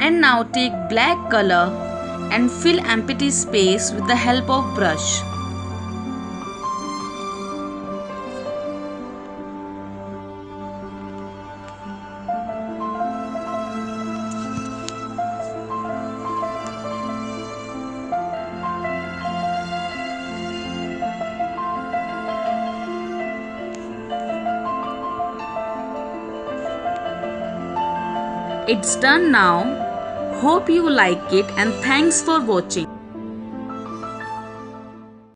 And now take black color and fill empty space with the help of brush. It's done now. Hope you like it and thanks for watching.